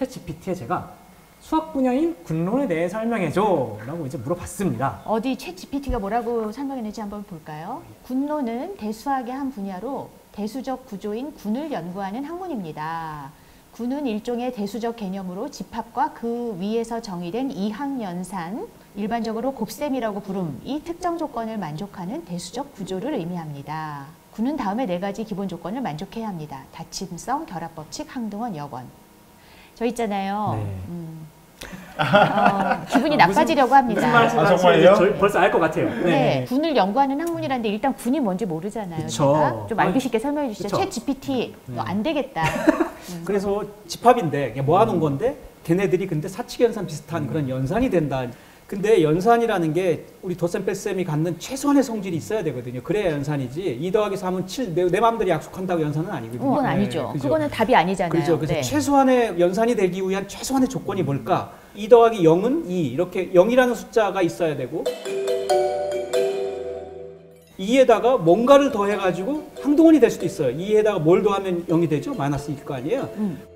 챗 GPT에 제가 수학 분야인 군론에 대해 설명해줘 라고 이제 물어봤습니다. 어디 챗 GPT가 뭐라고 설명했는지 한번 볼까요? 군론은 대수학의 한 분야로 대수적 구조인 군을 연구하는 학문입니다. 군은 일종의 대수적 개념으로 집합과 그 위에서 정의된 이항연산, 일반적으로 곱셈이라고 부름, 이 특정 조건을 만족하는 대수적 구조를 의미합니다. 군은 다음에 4가지 기본 조건을 만족해야 합니다. 다침성, 결합법칙, 항등원, 여건. 저 있잖아요. 기분이 나빠지려고 합니다. 무슨 말씀인지 정말요? 벌써 알 것 같아요. 네. 군을 연구하는 학문이라는데 일단 군이 뭔지 모르잖아요. 그쵸. 제가 좀 알기 쉽게 설명해 주시죠. 그쵸. 챗 GPT 너 안 되겠다. 그래서 집합인데 모아놓은 건데 걔네들이 근데 사칙연산 비슷한 그런 연산이 된다. 근데 연산이라는 게 우리 덧셈 뺄셈이 갖는 최소한의 성질이 있어야 되거든요. 그래야 연산이지 2 더하기 3은 7 내 마음대로 약속한다고 연산은 아니거든요. 그건 아니죠. 그죠? 그거는 답이 아니잖아요. 그렇죠. 그래서 네. 최소한의 연산이 되기 위한 최소한의 조건이 뭘까? 2 더하기 0은 2 이렇게 0이라는 숫자가 있어야 되고 2에다가 뭔가를 더해가지고 항등원이 될 수도 있어요. 2에다가 뭘 더하면 0이 되죠? 마이너스일 거 아니에요?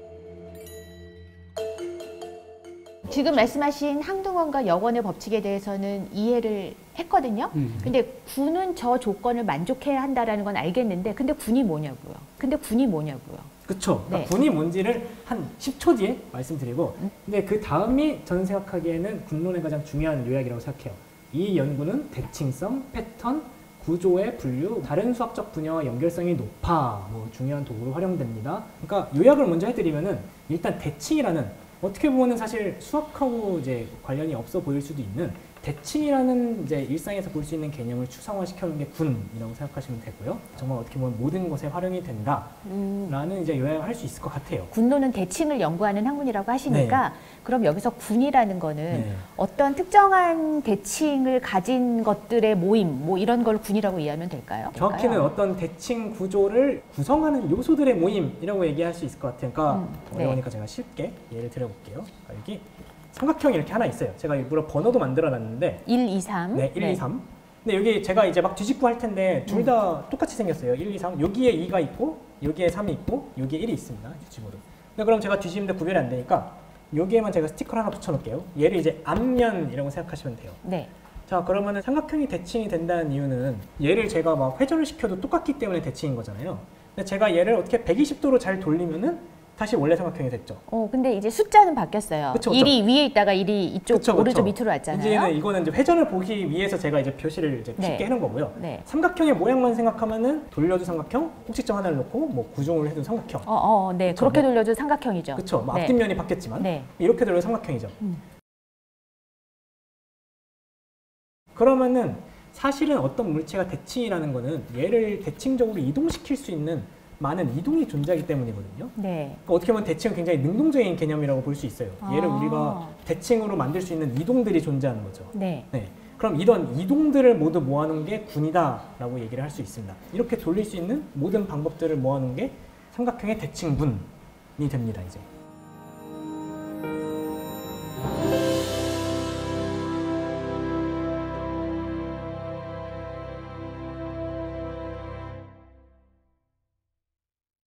지금 말씀하신 항등원과 여건의 법칙에 대해서는 이해를 했거든요. 근데 군은 저 조건을 만족해야 한다라는 건 알겠는데 근데 군이 뭐냐고요. 그쵸. 그러니까 네. 군이 뭔지를 한 10초 뒤에 말씀드리고 근데 그 다음이 저는 생각하기에는 군론의 가장 중요한 요약이라고 생각해요. 이 연구는 대칭성, 패턴, 구조의 분류, 다른 수학적 분야와 연결성이 높아 중요한 도구로 활용됩니다. 그러니까 요약을 먼저 해드리면은 일단 대칭이라는 어떻게 보면은 사실 수학하고 이제 관련이 없어 보일 수도 있는 대칭이라는 이제 일상에서 볼 수 있는 개념을 추상화시켜 놓은 게 군이라고 생각하시면 되고요. 정말 어떻게 보면 모든 것에 활용이 된다라는 이제 요약을 할 수 있을 것 같아요. 군론은 대칭을 연구하는 학문이라고 하시니까 그럼 여기서 군이라는 거는 네. 어떤 특정한 대칭을 가진 것들의 모임 뭐 이런 걸 군이라고 이해하면 될까요? 정확히는 어떤 대칭 구조를 구성하는 요소들의 모임이라고 얘기할 수 있을 것 같아요. 그러니까 어려우니까 제가 쉽게 예를 들어볼게요. 여기 삼각형이 이렇게 하나 있어요. 제가 일부러 번호도 만들어 놨는데 1, 2, 3. 네, 1, 2, 3. 근데 여기 제가 이제 막 뒤집고 할 텐데 둘 다 똑같이 생겼어요. 1, 2, 3. 여기에 2가 있고 여기에 3이 있고 여기에 1이 있습니다. 뒤집어도. 근데 그럼 제가 뒤집는데 구별이 안 되니까 여기에만 제가 스티커를 하나 붙여 놓을게요. 얘를 이제 앞면이라고 생각하시면 돼요. 네. 자, 그러면은 삼각형이 대칭이 된다는 이유는 얘를 제가 막 회전을 시켜도 똑같기 때문에 대칭인 거잖아요. 근데 제가 얘를 어떻게 120도로 잘 돌리면은 다시 원래 삼각형이 됐죠. 근데 이제 숫자는 바뀌었어요. 그쵸, 1이 위에 있다가 1이 이쪽 그쵸, 오른쪽 그쵸. 밑으로 왔잖아요. 이제는 이거는 이제 회전을 보기 위해서 제가 이제 표시를 이제 쉽게 해놓은 거고요. 네. 삼각형의 모양만 생각하면은 돌려도 삼각형, 꼭지점 하나를 놓고 뭐 구종을 해도 삼각형. 네. 그쵸, 그렇게 뭐, 돌려도 삼각형이죠. 그렇죠. 뭐 네. 앞뒷면이 바뀌었지만 네. 이렇게 돌려도 삼각형이죠. 그러면은 사실은 어떤 물체가 대칭이라는 거는 얘를 대칭적으로 이동시킬 수 있는 많은 이동이 존재하기 때문이거든요. 네. 그러니까 어떻게 보면 대칭은 굉장히 능동적인 개념이라고 볼 수 있어요. 얘를 우리가 대칭으로 만들 수 있는 이동들이 존재하는 거죠. 네. 그럼 이런 이동들을 모두 모아놓은 게 군이다라고 얘기를 할 수 있습니다. 이렇게 돌릴 수 있는 모든 방법들을 모아놓은 게 삼각형의 대칭분이 됩니다. 이제.